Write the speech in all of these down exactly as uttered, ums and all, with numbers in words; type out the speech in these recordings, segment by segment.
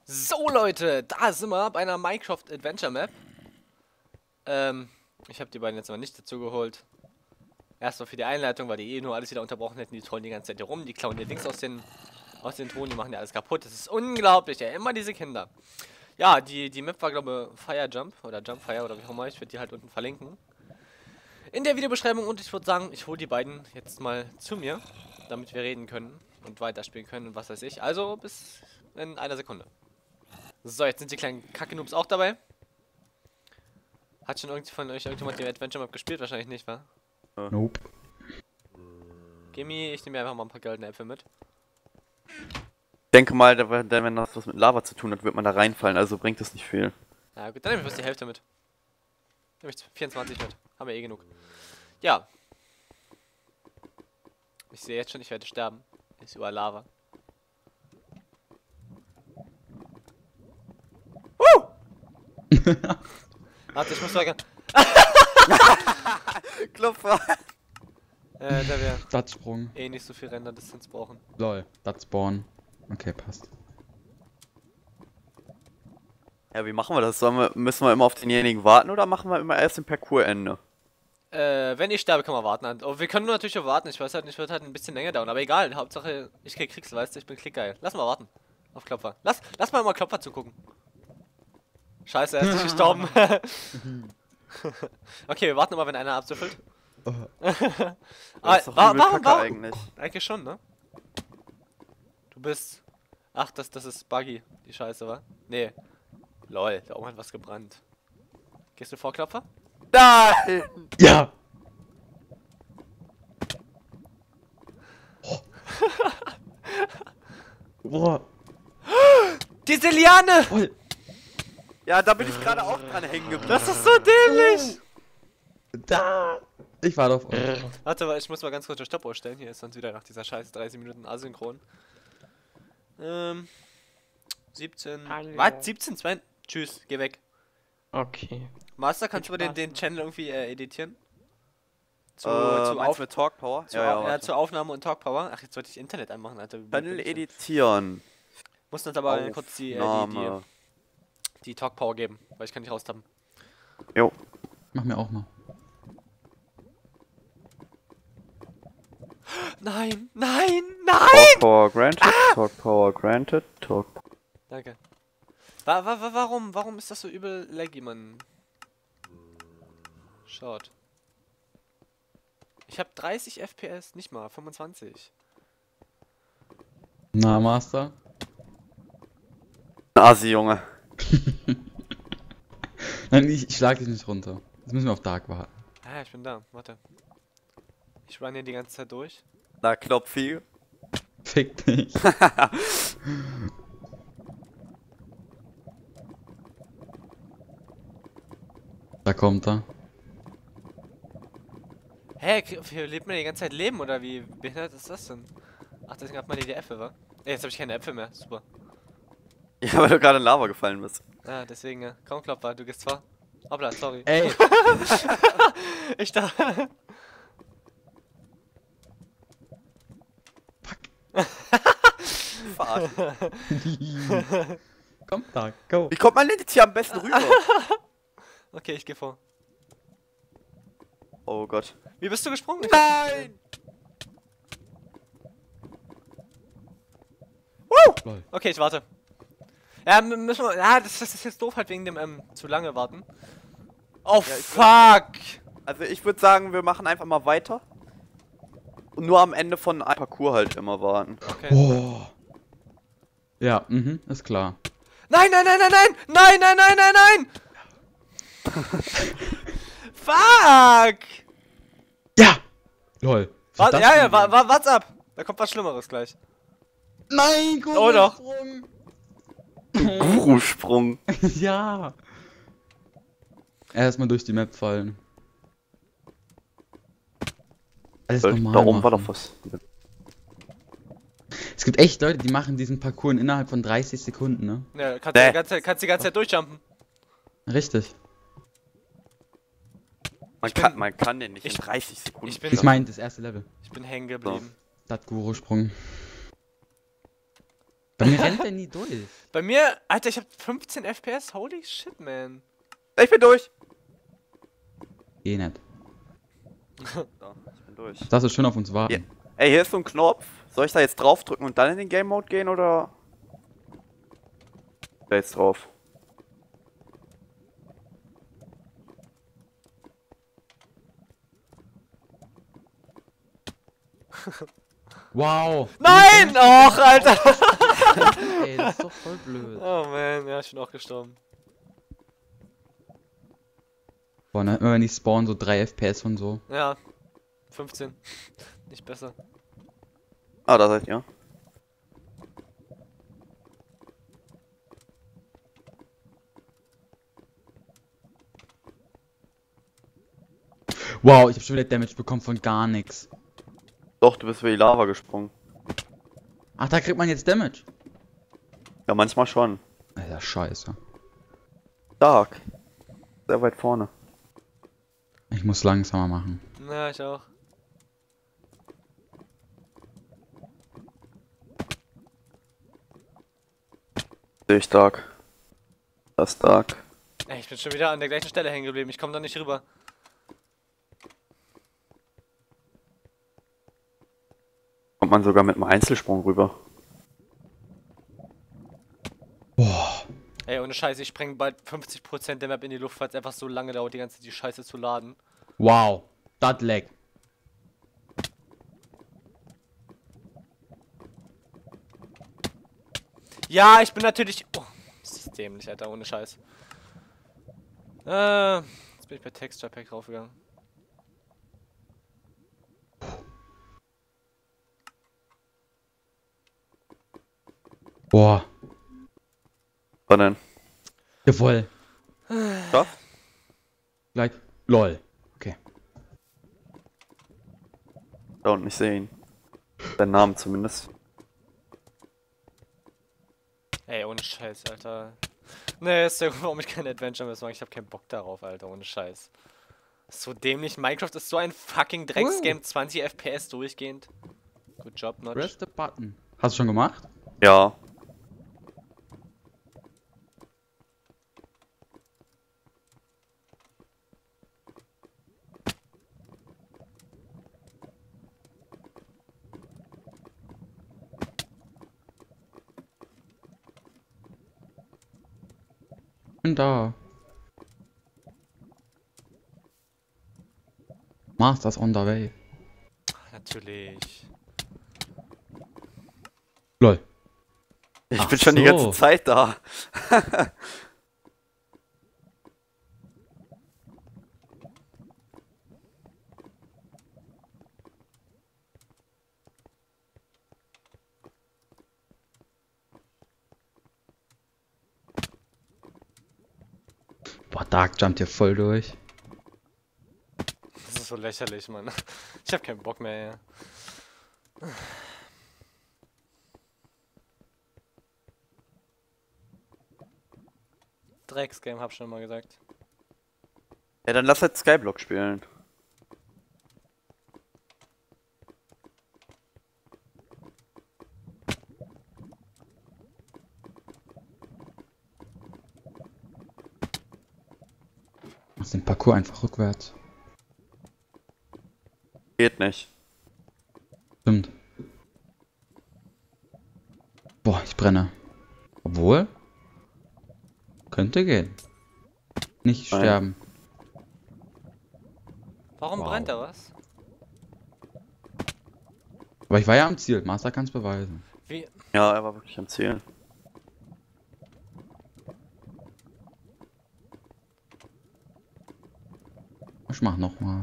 So Leute, da sind wir bei einer Minecraft Adventure Map. Ähm, ich habe die beiden jetzt aber nicht dazu geholt. Erstmal für die Einleitung, weil die eh nur alles wieder unterbrochen hätten. Die trollen die ganze Zeit hier rum, die klauen hier Dings aus den, aus den Ton, die machen ja alles kaputt. Das ist unglaublich, ja, immer diese Kinder. Ja, die, die Map war glaube ich Fire Jump oder Jump Fire oder wie auch immer. Ich werde die halt unten verlinken. In der Videobeschreibung, und ich würde sagen, ich hole die beiden jetzt mal zu mir, damit wir reden können und weiterspielen können und was weiß ich. Also bis in einer Sekunde. So, jetzt sind die kleinen Kacke-Noobs auch dabei. Hat schon irgendwie von euch irgendjemand die Adventure Map gespielt? Wahrscheinlich nicht, wa? Nope. Gimme, ich nehme mir einfach mal ein paar goldene Äpfel mit. Ich denke mal, da- wenn das was mit Lava zu tun hat, wird man da reinfallen, also bringt das nicht viel. Ja gut, dann nehme ich bloß die Hälfte mit. Nehme ich vierundzwanzig mit. Haben wir eh genug. Ja. Ich sehe jetzt schon, ich werde sterben. Ist überall Lava. Woo! Warte, ich muss sagen. Klopfer! Äh, da wir Datsprung. eh nicht so viel Render-Distanz brauchen. Lol. Datspawn. Okay, passt. Ja, wie machen wir das? Sollen wir, müssen wir immer auf denjenigen warten oder machen wir immer erst im Parcoursende? Äh, wenn ich sterbe, kann man warten. Oh, wir können nur natürlich auch warten. Ich weiß halt nicht, wird halt ein bisschen länger dauern. Aber egal, Hauptsache, ich krieg Kriegsel, weißt du, ich bin klickgeil. Lass mal warten. Auf Klopfer. Lass, lass mal mal Klopfer zugucken. Scheiße, er ist nicht gestorben. Okay, wir warten mal, wenn einer absüffelt. Das Ah, ist doch wa übel warum, kacke warum? eigentlich. Eigentlich schon, ne? Du bist... Ach, das, das ist Buggy, die Scheiße, wa? Nee. Lol, da oben hat was gebrannt. Gehst du vor, Klopfer? Nein! Ja! Boah. Diese Liane! Voll. Ja, da bin ich gerade auch dran hängen geblieben. Das ist so dämlich! Da! Ich war doch. Warte mal, ich muss mal ganz kurz eine Stoppuhr stellen. Hier ist sonst wieder nach dieser scheiß dreißig Minuten asynchron. Ähm. siebzehn. Hallo. Was? siebzehn, zwei. Tschüss, geh weg. Okay. Master, kannst du Viel den, Spaß. den Channel irgendwie äh, editieren? Zu, Äh, zu, meinst Auf du mit Talk Power? zu, Ja, ja, Au- ja, warte. zur Aufnahme und Talk Power. Ach, jetzt sollte ich Internet anmachen, Alter. Wie Channel bin ich denn? editieren. Muss uns aber kurz die, äh, die, Aufnahme. die, die Talk Power geben, weil ich kann nicht raustappen. Jo. Mach mir auch mal. Nein, nein, nein! Talk Power granted, Talk Power granted, Talk. Danke. Wa wa wa warum, warum ist das so übel laggy, Mann? Schaut. Ich habe dreißig F P S, nicht mal, fünfundzwanzig. Na, Master? Asi, Junge. Nein, ich, ich schlag dich nicht runter. Jetzt müssen wir auf Dark warten. Ah, ich bin da, warte. Ich run hier die ganze Zeit durch. Na, Klopfi. Fick dich. Da kommt er. Hä, hey, lebt man die ganze Zeit Leben oder wie behindert ist das denn? Ach, deswegen hat man hier die Äpfel, wa? Ey, jetzt habe ich keine Äpfel mehr, super. Ja, weil du gerade in Lava gefallen bist. Ah, deswegen, ja. Komm, Klopfer, du gehst vor. Hoppla, sorry. Ey! Ich dachte... Verarscht. Komm, Dark, go. Wie kommt man denn jetzt hier am besten rüber? Okay, ich geh vor. Oh Gott. Wie bist du gesprungen? Ich- Nein! Lol. Okay, ich warte. Ja, m- müssen wir... Ja, das, das ist jetzt doof halt wegen dem, ähm, zu lange warten. Oh, Ja, ich- fuck! Also ich würde sagen, wir machen einfach mal weiter. Und nur am Ende von einem Parcours halt immer warten. Okay. Oh. Ja, mhm, ist klar. Nein, nein, nein, nein, nein! Nein, nein, nein, nein, nein! Fuck! Ja! Lol. Warte, Was ja, ja, denn? wa wa what's up? Da kommt was Schlimmeres gleich. Nein, gut. Oh, doch. Guru-Sprung. Ja. Erstmal durch die Map fallen. Alles Da normal oben war machen. doch was. Es gibt echt Leute, die machen diesen Parcours innerhalb von dreißig Sekunden, ne? Ja, kannst, Bäh. du die ganze, Zeit- kannst die ganze Zeit durchjumpen. Richtig. Man Ich bin- kann, man kann den nicht ich- in dreißig Sekunden. ich bin- Ich meine, das erste Level. Ich bin hängen geblieben. Dat Guru-Sprung. Bei mir rennt der nie durch. Bei mir, Alter, ich hab fünfzehn F P S. Holy shit, man. Ich bin durch. Eh nicht. So, ich bin durch. Darfst du schon auf uns warten? Ja. Ey, hier ist so ein Knopf. Soll ich da jetzt draufdrücken und dann in den Game Mode gehen oder? Da jetzt drauf. Wow! Nein! Och, Alter! Ey, das ist doch voll blöd. Oh man, ja, ich bin auch gestorben. Boah, ne, immer wenn ich spawn, so drei F P S und so. Ja, fünfzehn. Nicht besser. Ah, da seid ihr. Wow, ich hab schon wieder Damage bekommen von gar nichts. Doch, du bist über die Lava gesprungen. Ach, da kriegt man jetzt Damage. Ja, manchmal schon. Alter, scheiße. Stark. Sehr weit vorne. Ich muss langsamer machen. Ja, ich auch. Sehe ich stark. Das ist stark. Ey, ich bin schon wieder an der gleichen Stelle hängen geblieben. Ich komme da nicht rüber. Kommt man sogar mit einem Einzelsprung rüber. Boah. Ey, ohne Scheiße, ich spreng bald fünfzig Prozent der Map in die Luft, weil es einfach so lange dauert, die ganze Zeit die Scheiße zu laden. Wow. Das lag. Ja, ich bin natürlich... Oh, das ist dämlich, Alter, ohne Scheiß. Äh, jetzt bin ich bei Texture Pack draufgegangen. Boah. Was denn? Jawohl. Ja? Gleich. Lol. Okay. Da unten, ich sehe ihn. Deinen Namen zumindest. Ey, ohne Scheiß, Alter. Nee, ist der Grund, warum ich kein Adventure mehr mache. Ich hab keinen Bock darauf, Alter, ohne Scheiß. So dämlich. Minecraft ist so ein fucking Drecksgame. zwanzig F P S durchgehend. Good job, Notch. Press the button. Hast du schon gemacht? Ja. Bin da. Masters on the way. Natürlich. Lol. Ich Ach bin schon die so. ganze Zeit da. Boah, Dark jumpt hier voll durch. Das ist so lächerlich, Mann. Ich hab keinen Bock mehr, ja. Drecksgame, hab schon mal gesagt. Ja, dann lass halt Skyblock spielen. Mach den Parcours einfach rückwärts. Geht nicht. Stimmt. Boah, ich brenne. Obwohl? Könnte gehen. Nicht Nein. sterben. Warum Wow. brennt da was? Aber ich war ja am Ziel. Master kann's beweisen. Wie? Ja, er war wirklich am Ziel. Ich mach nochmal.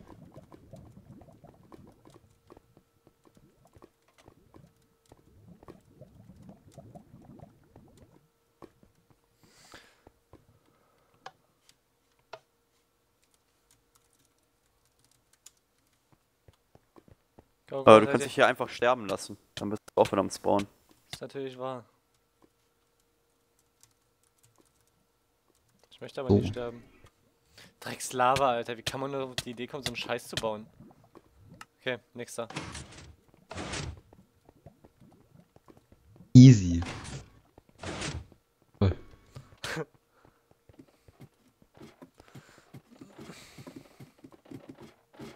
Go, go, Aber du ready. kannst dich hier einfach sterben lassen. Dann bist du auch wieder am Spawn. Ist natürlich wahr. Ich möchte aber Oh. nicht sterben. Dreckslava, Alter. Wie kann man nur auf die Idee kommen, so einen Scheiß zu bauen? Okay, nächster. Easy.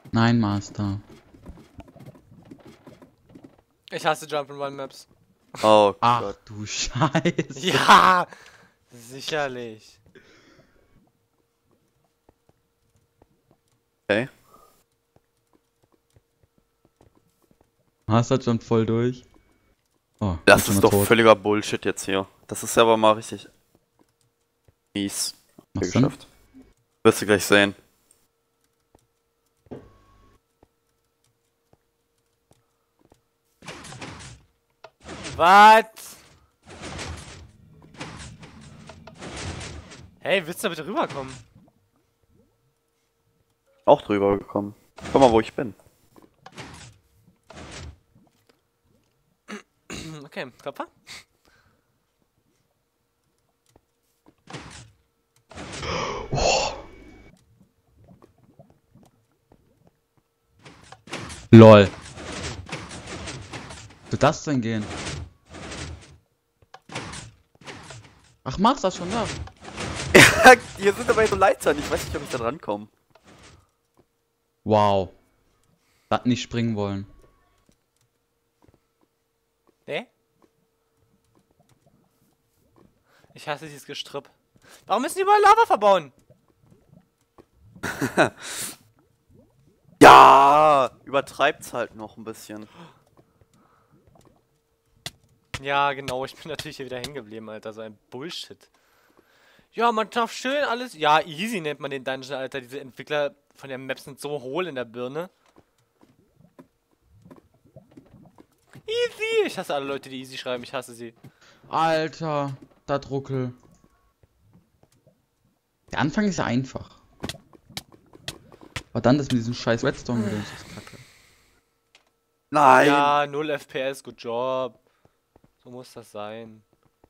Nein, Master. Ich hasse Jump'n'Run Maps. Oh Ach Gott. du Scheiße. Ja! Sicherlich. Okay. Master jumpt voll durch. Oh, Das bin schon ist mal doch tot. völliger Bullshit jetzt hier. Das ist aber mal richtig mies Was denn? geschafft. Wirst du gleich sehen. Was? Hey, willst du da bitte rüberkommen? Auch drüber gekommen. Guck mal, wo ich bin. Okay, Klopfer. LOL. Wird das denn gehen? Ach, mach's das schon da. Hier sind aber so Leitern. Ich weiß nicht, ob ich da dran komme. Wow. Hat nicht springen wollen. Nee? Ich hasse dieses Gestrüpp. Warum müssen die überall Lava verbauen? Ja! Übertreibt's halt noch ein bisschen. Ja, genau, ich bin natürlich hier wieder hängen geblieben, Alter. So ein Bullshit. Ja, man darf schön alles. Ja, easy nennt man den Dungeon, Alter. Diese Entwickler von der Map sind so hohl in der Birne. Easy! Ich hasse alle Leute, die easy schreiben. Ich hasse sie. Alter, da Druckel. Der Anfang ist ja einfach. Aber dann das mit diesem scheiß Redstone wieder ist kacke. Nein! Ja, null F P S, good job. So muss das sein.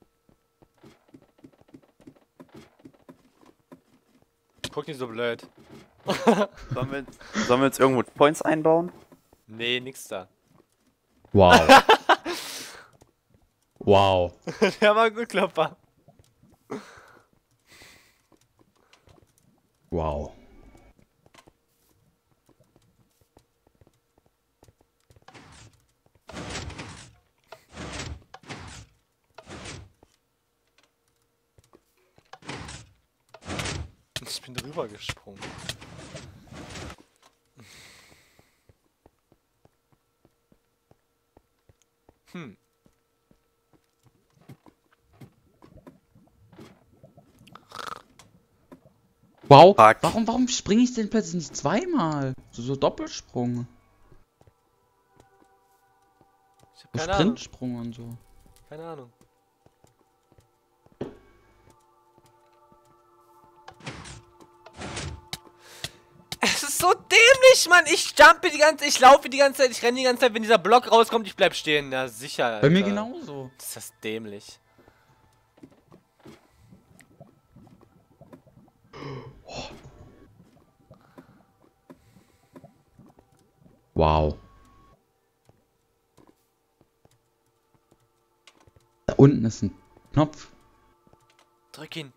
Guck nicht so blöd. Sollen wir, jetzt, sollen wir jetzt irgendwo Points einbauen? Nee, nix da. Wow. Wow. Der war gut, Klopper. Wow. Ich bin drüber gesprungen. Hm. Wow. Fuck. Warum, warum springe ich denn plötzlich nicht zweimal? So, so Doppelsprung. Ich hab So keine Ahnung. Sprintsprung und so. Keine Ahnung. Es ist so dämlich, Mann. Ich jumpe die ganze Zeit, ich laufe die ganze Zeit, ich renne die ganze Zeit, wenn dieser Block rauskommt, ich bleib stehen. Ja, sicher, Alter. Bei mir genauso. Das ist das dämlich. Wow. Da unten ist ein Knopf. Drück ihn.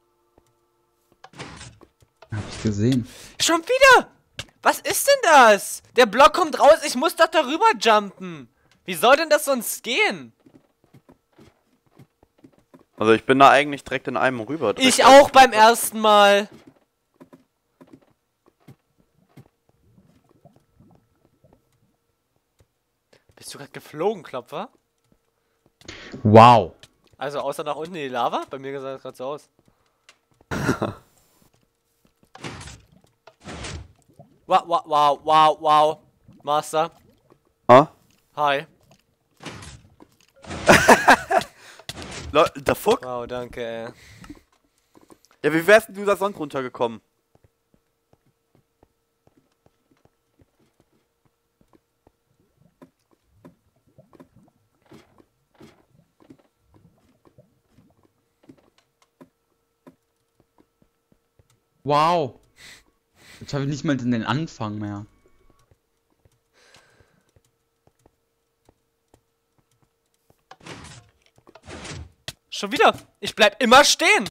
Hab ich gesehen. Schon wieder? Was ist denn das? Der Block kommt raus, ich muss doch darüber jumpen. Wie soll denn das sonst gehen? Also ich bin da eigentlich direkt in einem rüber. direkt Ich als- auch beim ersten Mal. Bist du gerade geflogen, Klopfer? Wow. Also außer nach unten in die Lava? Bei mir sah das gerade so aus. Wow, wow, wow, wow, wow. Master. Ha? Hi. Lol, der Fuck? Wow, danke, ey. Ja, wie wärst denn du da sonst runtergekommen? Wow. Jetzt habe ich nicht mal den Anfang mehr. Schon wieder. Ich bleib immer stehen.